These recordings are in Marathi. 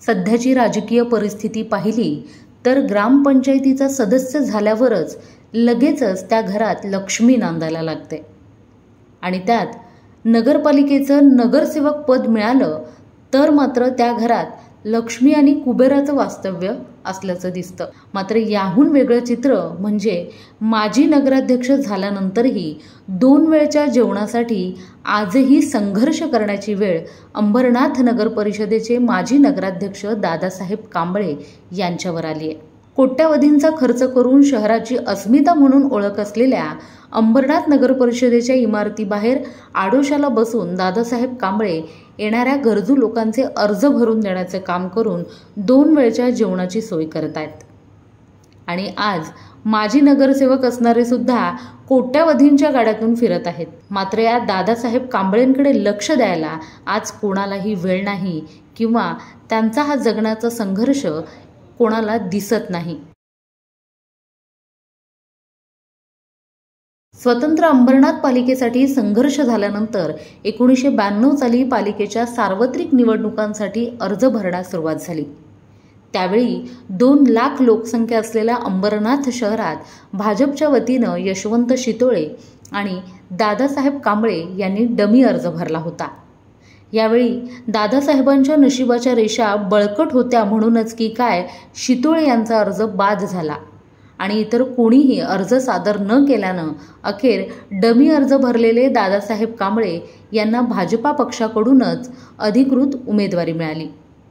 सध्याची राजकीय परिस्थिती पाहिली तर ग्रामपंचायतीचा सदस्य झाल्यावरच लगेचच त्या घरात लक्ष्मी नांदायला लागते आणि त्यात नगरपालिकेचं नगरसेवक पद मिळालं तर मात्र त्या घरात लक्ष्मी आणि कुबेराचं वास्तव्य असल्याचं दिसतं। मात्र याहून वेगळं चित्र म्हणजे माजी नगराध्यक्ष झाल्यानंतरही 2 वेळच्या जेवणासाठी आजही संघर्ष करण्याची वेळ अंबरनाथ नगर परिषदेचे माजी नगराध्यक्ष दादासाहेब कांबळे यांच्यावर आली आहे। कोट्यावधींचा खर्च करून शहराची अस्मिता म्हणून ओळख असलेल्या अंबरनाथ नगर परिषदेच्या इमारतीबाहेर आडोशाला बसून दादासाहेब कांबळे येणाऱ्या गरजू लोकांचे अर्ज भरून देण्याचे काम करून 2 वेळच्या जेवणाची सोय करत आहेत। आणि आज माजी नगरसेवक असणारे सुद्धा कोट्यावधींच्या गाड्यातून फिरत आहेत। मात्र या दादासाहेब कांबळेंकडे लक्ष द्यायला आज कोणालाही वेळ नाही किंवा त्यांचा हा जगण्याचा संघर्ष कोणाला दिसत नाही। स्वतंत्र अंबरनाथ पालिकेसाठी संघर्ष झाल्यानंतर 1992 साली पालिकेच्या सार्वत्रिक निवडणुकांसाठी अर्ज भरण्यास सुरुवात झाली। त्यावेळी 2 लाख लोकसंख्या असलेल्या अंबरनाथ शहरात भाजपच्या वतीनं यशवंत शितोळे आणि दादासाहेब कांबळे यांनी डमी अर्ज भरला होता। यावेळी दादासाहेबांच्या नशिबाच्या रेषा बळकट होत्या म्हणूनच की काय शितोळे यांचा अर्ज बाद झाला आणि इतर कोणीही अर्ज सादर न केल्यानं अखेर डमी अर्ज भरलेले दादासाहेब कांबळे यांना भाजपा पक्षाकडूनच अधिकृत उमेदवारी मिळाली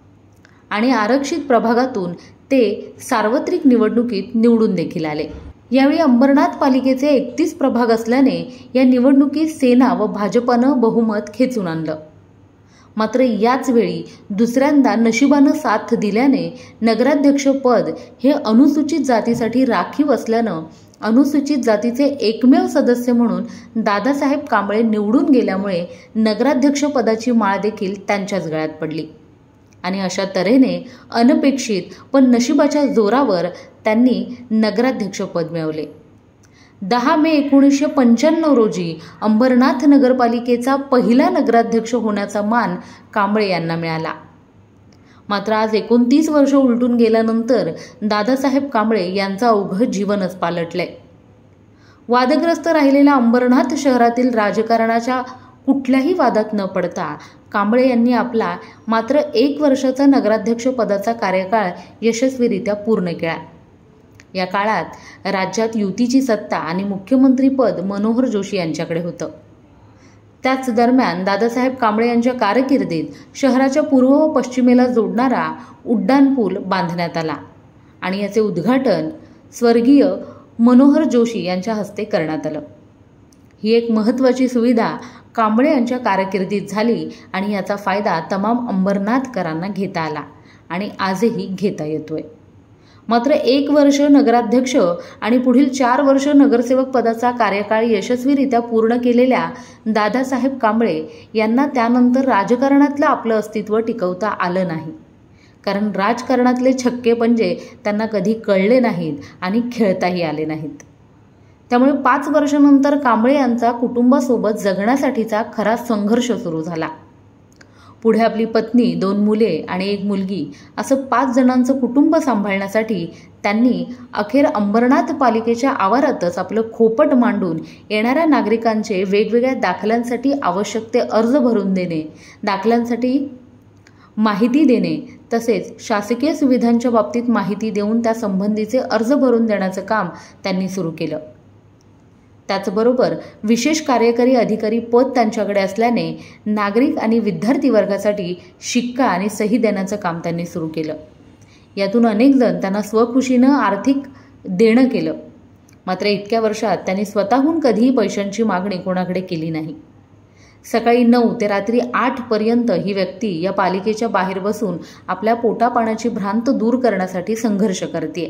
आणि आरक्षित प्रभागातून ते सार्वत्रिक निवडणुकीत निवडून देखील आले। यावेळी अंबरनाथ पालिकेचे 31 प्रभाग असल्याने या निवडणुकीत सेना व भाजपानं बहुमत खेचून आणलं। मात्र याच वेळी दुसऱ्यांदा नशिबानं साथ दिल्याने नगराध्यक्ष पद हे अनुसूचित जातीसाठी राखीव असल्यानं अनुसूचित जातीचे एकमेव सदस्य म्हणून दादासाहेब कांबळे निवडून गेल्यामुळे नगराध्यक्ष पदाची माळ देखील त्यांच्याच गळ्यात पडली आणि अशा तऱ्हेने अनपेक्षित पण नशिबाच्या जोरावर त्यांनी नगराध्यक्ष पद मिळवले। 10 मे 1995 रोजी अंबरनाथ नगरपालिकेचा पहिला नगराध्यक्ष होण्याचा मान कांबळे यांना मिळाला। मात्र आज 29 वर्ष उलटून गेल्यानंतर दादासाहेब कांबळे यांचं अवघं जीवनच पालटलंय। वादग्रस्त राहिलेल्या अंबरनाथ शहरातील राजकारणाच्या कुठल्याही वादात न पडता कांबळे यांनी आपला मात्र 1 वर्षाचा नगराध्यक्ष पदाचा कार्यकाळ यशस्वीरित्या पूर्ण केला। या काळात राज्यात युतीची सत्ता आणि मुख्यमंत्रीपद मनोहर जोशी यांच्याकडे होतं। त्याच दरम्यान दादासाहेब कांबळे यांच्या कारकिर्दीत शहराच्या पूर्व व पश्चिमेला जोडणारा उड्डाण पूल बांधण्यात आला आणि याचे उद्घाटन स्वर्गीय मनोहर जोशी यांच्या हस्ते करण्यात आलं। ही एक महत्त्वाची सुविधा कांबळे यांच्या कारकिर्दीत झाली आणि याचा फायदा तमाम अंबरनाथकरांना घेता आला आणि आजही घेता येतोय। मात्र 1 वर्ष नगराध्यक्ष आणि पुढील 4 वर्ष नगरसेवक पदाचा कार्यकाळ यशस्वीरित्या पूर्ण केलेल्या दादासाहेब कांबळे यांना त्यानंतर राजकारणातलं आपलं अस्तित्व टिकवता आलं नाही, कारण राजकारणातले छक्के पंजे त्यांना कधी कळले नाहीत आणि खेळताही आले नाहीत। त्यामुळे 5 वर्षांनंतर कांबळे यांचा कुटुंबासोबत जगण्यासाठीचा खरा संघर्ष सुरू झाला। पुढे आपली पत्नी, 2 मुले आणि 1 मुलगी असं 5 जणांचं कुटुंब सांभाळण्यासाठी त्यांनी अखेर अंबरनाथ पालिकेच्या आवारातच आपलं खोपट मांडून येणाऱ्या नागरिकांचे वेगवेगळ्या दाखल्यांसाठी आवश्यक ते अर्ज भरून देणे, दाखल्यांसाठी माहिती देणे तसेच शासकीय सुविधांच्या बाबतीत माहिती देऊन त्या संबंधीचे अर्ज भरून देण्याचं काम त्यांनी सुरू केलं। त्याचबरोबर विशेष कार्यकारी अधिकारी पद त्यांच्याकडे असल्याने नागरिक आणि विद्यार्थी वर्गासाठी शिक्का आणि सही देण्याचं काम त्यांनी सुरू केलं। यातून अनेक जण त्यांना स्वखुशीनं आर्थिक देणं केलं। मात्र इतक्या वर्षात त्यांनी स्वतःहून कधीही पैशांची मागणी कोणाकडे केली नाही। सकाळी 9 ते रात्री 8 पर्यंत ही व्यक्ती या पालिकेच्या बाहेर बसून आपल्या पोटापाण्याची भ्रांत दूर करण्यासाठी संघर्ष करते।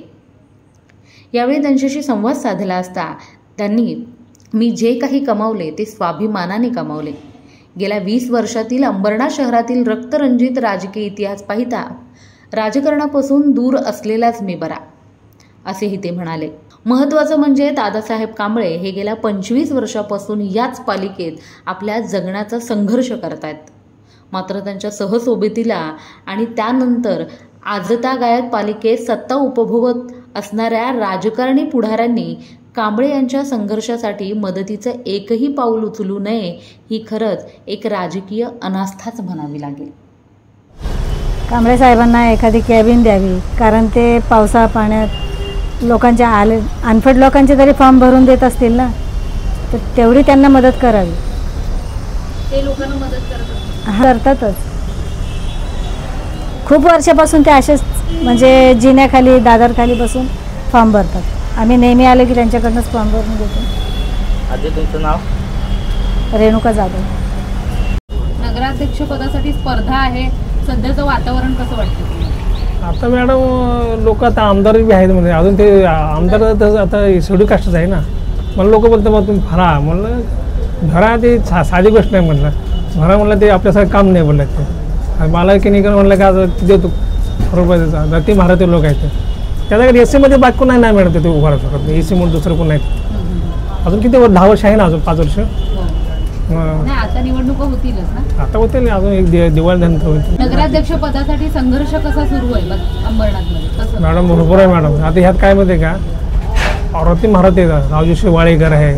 यावेळी त्यांच्याशी संवाद साधला असता त्यांनी मी जे काही कमावले ते स्वाभिमानाने कमावले। गेल्या 20 वर्षातील अंबरनाथ शहरातील रक्तरंजित राजकीय इतिहास पाहता राजकारणापासून दूर असलेलाच मी बरा, असेही ते म्हणाले। महत्त्वाचं म्हणजे दादासाहेब कांबळे हे गेल्या 25 वर्षापासून याच पालिकेत आपल्या जगण्याचा संघर्ष करतायत। मात्र त्यांच्या सहसोबतीला आणि त्यानंतर आजतागायत पालिकेत सत्ता उपभोगत असणाऱ्या राजकारणी पुढाऱ्यांनी कांबळे यांच्या संघर्षासाठी मदतीचं एकही पाऊल उचलू नये ही खरंच एक राजकीय अनास्थाच म्हणावी लागेल. कांबळे साहेबांना एखादी कॅबिन द्यावी, कारण ते पावसा पाण्यात लोकांच्या अनफिट लोकांचे तरी फॉर्म भरून देत असतील ना, तर तेवढी त्यांना मदत करावी. ते लोकांना मदत करतातच. खूप वर्षापासून ते असेच म्हणजे जिन्याखाली दादरखाली बसून फॉर्म भरतात. आम्ही नेहमी आलो की त्यांच्याकडनंच फॉर्म भरून घेतो. आधी तुमचं नाव? रेणुका जाधव. नगराध्यक्ष पदासाठी स्पर्धा आहे, सध्याचं वातावरण कसं वाटतं? आता मॅडम लोक आता आमदार बी आहेत म्हणजे अजून ते आमदार आता शेड्यूल कास्टच आहे ना. मला लोक बोलतात मग तुम्ही भरा, म्हणलं भरा ते साधी गोष्ट नाही म्हटलं. भरा म्हणलं ते आपल्यासारखं काम नाही बोललं ते. मला की नाही म्हणलं का देतो बरोबर त्याचा ती महाराष्ट्र लोक आहेत त्याच्याकडे एसीमध्ये बाकी कोण नाही मिळत ते उभा राहू शकत. एसी म्हणून दुसरं कोण नाही. अजून किती 10 वर्ष आहे ना, अजून 5 वर्ष. आता निवडणुका होतीलच ना? आता होतील अजून एक दिवाळी नंतर होईल. नगराध्यक्ष पदासाठी संघर्ष कसा सुरू आहे अंबरनाथमध्ये? मॅडम बरोबर आहे मॅडम. आता ह्यात काय माहिती आहे का, औरती महारथी राजू वाळेकर आहे,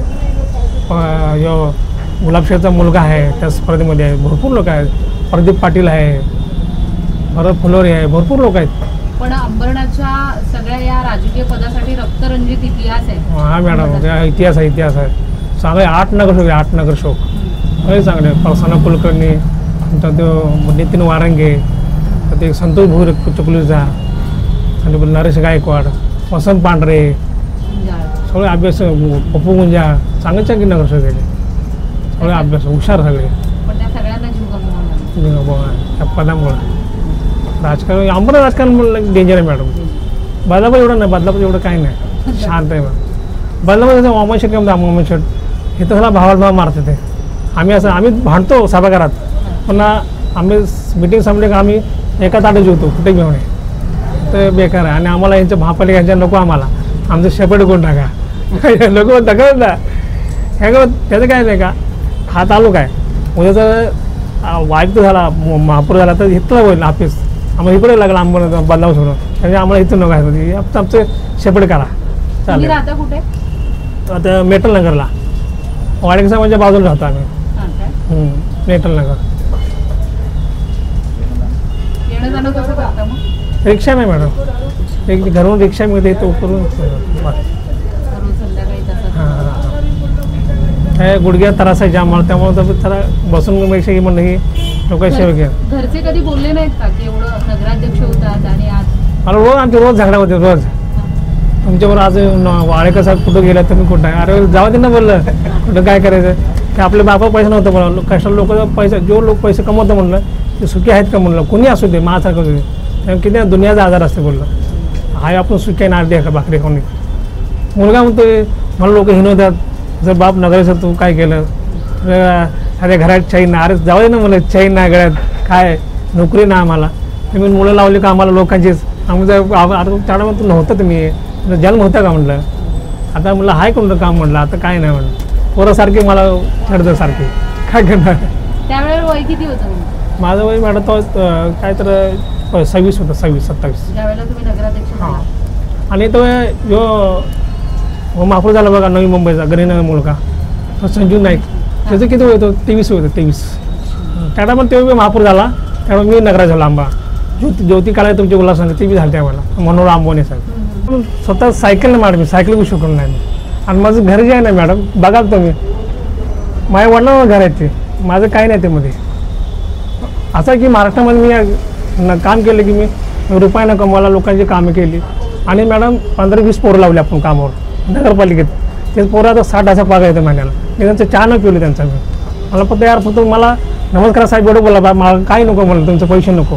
गुलाबशेठचा मुलगा आहे त्या स्पर्धेमध्ये आहे. भरपूर लोक आहेत. प्रदीप पाटील आहे, भरत फुलोरे आहे, भरपूर लोक आहेत. पण अंबरनाथच्या सगळ्या या राजकीय पदासाठी रक्तरंजित इतिहास आहे. हा मॅडम, इतिहास आहे चांगले 8 नगरसेवक 8 नगरसेवक लय चांगले. प्रसन्न कुलकर्णी, नंतर तो नितीन वारंगे, ते संतोष भोईर चिखलीचा, आणि नरेश गायकवाड, वसंत पांढरे, सगळे अभ्यास, पप्पू गुंजा, चांगले चांगले नगरसेवक गेले. सगळे अभ्यास हुशार सगळे. पण त्या सगळ्यांना जीव गमवावा त्या पदामुळं राजकारण आंबरनाथ राजकारण म्हणलं डेंजर आहे मॅडम. बदलापूर एवढं नाही, बदलापूर एवढं काही नाही, शांत आहे मॅडम. बदलापूर त्याचं मोहम्मद शेख मोहम्मद शेख हे तर सगळा भावाला भाव मारते ते. आम्ही भांडतो सभागृहात, पण आम्ही मिटिंग संपली का आम्ही एका ताटे जेवतो कुठे घेऊन आहे. तर बेकार आहे. आणि आम्हाला यांच्या महापालिकांच्या नको, आम्हाला आमचं शेपट कोण टाका लोक टाका ना. ह्या त्याचं काय नाही का, हा तालुका आहे, उद्याचा वाईट झाला महापूर झाला तर इथलं होईल ऑफिस, आम्हाला इकडे लागला आंबरनाथ बदलाव सोडून. म्हणजे आम्हाला इथं नको आहे, आमचं शेपट करा चालेल. आता मेटल नगरला वाडेकसाहेबांच्या बाजूला राहतो आम्ही. मेटल नगर. रिक्षा नाही मॅडम, एक घरून रिक्षा मिळते तो करून. काय गुडघ्या त्रास आहे जाम मला, त्यामुळे जरा बसून पेक्षा की म्हणलं की लोक सेवा घ्या. घरचे कधी बोलले नाहीत का की एवढं नगराध्यक्ष होतात आणि आज? मला रोज आमचे रोज झगडा होते रोज. तुमच्याबरोबर आज वाळेकर साहेब कुठं गेला तुम्ही कुठं आहे, अरे जावा त्यांना बोललं कुठं काय करायचं. की आपल्या बापा पैसे नव्हतं म्हणलं, कष्टाला लोक पैसे जो लोक पैसे कमवतं म्हणलं ते सुखी आहेत का म्हणलं, कोणी असू दे माझ्यासारखं असू दे. त्यामुळे किती दुनियाचा आजार असते बोललं. हाय आपण सुखी आहे ना अर्धी का भाकरी कोणी. मुलगा म्हणतोय मला लोक हिनवतात, जर बाप नगरेसर तू काय केलं, अरे घरात चैन ना, अरे जाऊ दे ना मला चैन नाही गळ्यात, काय नोकरी ना आम्हाला. तुम्ही मुलं लावली का आम्हाला लोकांचीच, आम्ही जर त्याला म्हणतो नव्हतं तुम्ही जन्म होता का म्हटलं. आता म्हटलं हाय कोणतं काम म्हटलं, आता काय नाही म्हणलं, पोरासारखे मला छडतं सारखे काय करणार. त्यावेळेला वय किती होतं? माझं वय मॅडम तो काय तर 26 होतं, 26-27 ज्यावेळेला तुम्ही नगराध्यक्ष. हां. आणि तो महापौर झाला बघा नवी मुंबईचा गणेश मुलगा, तो संजू नाईक, त्याचं किती वय होतं? 23 होतं, 23. त्याला पण तेव्हा महापौर झाला, त्यामुळे मी नगरात झाला. आंबा ज्योती काळे तुमचे गुलाब सांगते ते बी झालं त्यावेळेला, मनोहर आंबोने साहेब. स्वतः सायकल नाही मॅडम, सायकल बी शिकवलं नाही. आणि माझं घर जे आहे ना मॅडम, बघा तुम्ही माझ्या वडिलांवर घर आहे ते, माझं काही नाही त्यामध्ये. असं की महाराष्ट्रामध्ये मी काम केलं की मी रुपयानं कमवायला लोकांची कामं केली. आणि मॅडम 15-20 पोरं लावली आपण कामावर नगरपालिकेत. ते पोरं आता 60,000 पगार येतं महिन्याला. मी त्यांचं चहा न पिवलं त्यांचा. मी मला फक्त यार फक्त मला नमस्कार साहेब एवढं बोला, बा मला काही नको म्हणलं, तुमचे पैसे नको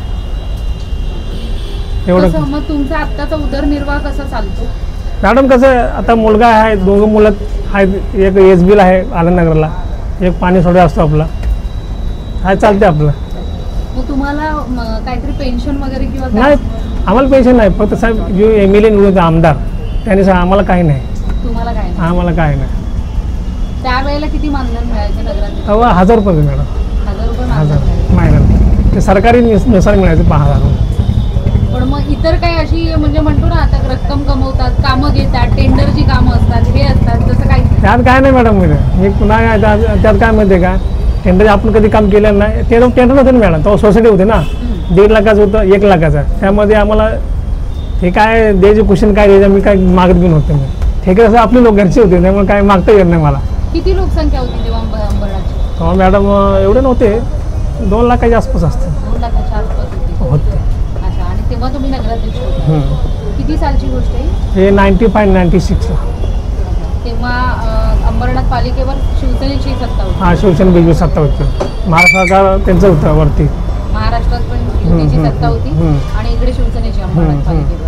एवढं. मग तुमचा आत्ताचा उदरनिर्वाह कसा चालतो मॅडम? कसं आता मुलगा आहे, 2 मुलं आहेत, एक SBला आहे आनंदनगरला, एक पाणी सोडा असतो आपला, काय चालते आपलं. मग तुम्हाला काहीतरी पेन्शन वगैरे किंवा नाही? आम्हाला पेन्शन नाही, फक्त साहेब जो MLA निवडून आमदार त्यांनी सांग आम्हाला काही नाही. तुम्हाला काय नाही? आम्हाला काही नाही. त्यावेळेला किती मानधन मिळायचं नगराध्यक्ष? तेव्हा 1000 रुपये मॅडम. 1000 रुपये 1000 महिन्याला. ते सरकारी नुसार मिळायचं 5,000. पण मग इतर काही अशी म्हणजे म्हणतो ना आता रक्कम कमवतात, कामं घेतात, टेंडरची कामं असतात, हे असतात, जसं काही त्यात काय नाही मॅडम. हे पुन्हा त्यात काय माहिती आहे का, टेंडर आपण कधी काम केलं नाही. ते टेंडर नव्हतं ना मॅडम, तेव्हा सोसायटी होते ना, 1.5 लाखाचं होतं, 1 लाखाचं. त्यामध्ये आम्हाला हे काय द्यायचे क्वेश्चन काय द्यायचं मी काय मागत घेऊन होते. मी ठेके असं आपले लोक घरचे होते, त्यामुळे काय मागता येत नाही मला. किती लोकसंख्या होती तेव्हा अंबरनाथची? तेव्हा मॅडम एवढे नव्हते, 2 लाखाच्या आसपास असतं 2 लाखाच्या आसपास होती. अच्छा, आणि तेव्हा तुम्ही नगराध्यक्ष होते. किती सालची गोष्ट आहे? हे 95-96. तेव्हा अंबरनाथ पालिकेवर शिवसेनेची सत्ता होती. हां, शिवसेना बिजू सत्ता होती. महाराष्ट्र सरकार त्यांचं होतं वरती. महाराष्ट्रात पण युतीची सत्ता होती आणि इकडे शिवसेनेची अंबरनाथ पालिकेवर.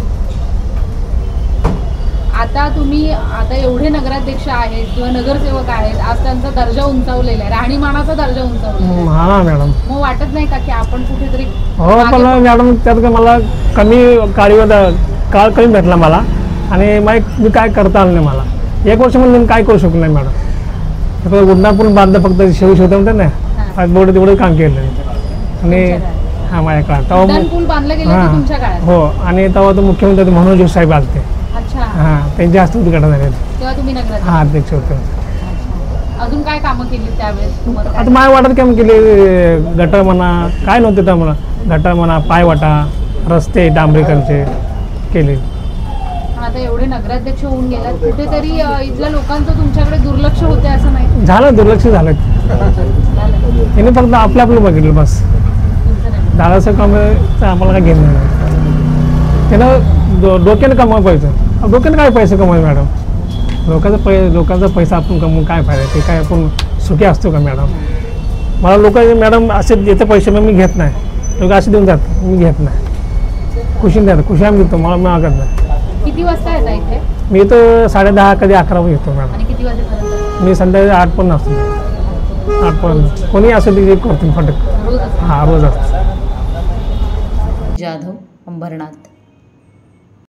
आता तुम्ही आता एवढे नगराध्यक्ष आहेत किंवा नगरसेवक आहेत, आज त्यांचा दर्जा उंचावलेला आहे, राहणीमानाचा दर्जा उंचावलेला आहे. हां मॅडम. मग वाटत नाही का की आपण कुठेतरी हो, पण मॅडम त्यात मला कमी काळ कमी भेटला मला, आणि मी काय करता आलं नाही मला. 1 वर्ष म्हणून मी काय करू शकलो नाही मॅडम. उड्डाण पूल बांधलं, फक्त शिवते म्हणतात ना, बोर्ड तेवढं काम केलं. आणि हां, माझ्या काळात उड्डाण पूल बांधलं गेलं ते तुमच्या काळात? हो, आणि तेव्हा तो मुख्यमंत्री मनोज साहेब आलते. अच्छा. हां, त्यांच्या हस्ते उद्घाटन झाले. तेव्हा तुम्ही नगराध्यक्ष? हां, अध्यक्ष होते. अजून काय कामं केली त्यावेळेस? आता माझ्या वाटत काम केली, गटर म्हणा काय नव्हते तर म्हणा, गटर म्हणा, पायवाटा, रस्ते डांबरीकरचे केले. आता एवढे नगराध्यक्ष होऊन गेलात, कुठेतरी इथल्या लोकांचं तुमच्याकडे दुर्लक्ष होते असं नाही? झालं, दुर्लक्ष झालं. त्याने फक्त आपलं बघितलं बस. दादाचं काम आम्हाला काय घेणं नाही. त्यानं डोक्यानं कमवायला पाहिजे. डोक्यानं काय पैसे कमवायचे मॅडम? लोकांचा पैसा आपण कमवून काय फायदा? ते काय आपण सुखी असतो का मॅडम? मला लोक मॅडम असे देते पैसे, मग मी घेत नाही. लोक असे देऊन जातात, मी घेत नाही. खुशीने देतात, खुशी आम्ही देतो, मला मागत नाही. किती वाजता येता इथे? मी तर 10:30 कधी 11 येतो मॅडम. आणि किती वाजेपर्यंत? मी संध्याकाळी 8 पण असतो. 8 पण कोणी असं तिथे करतो फटक. रोज असतं? हां, रोज असतं. जाधव, अंबरनाथ.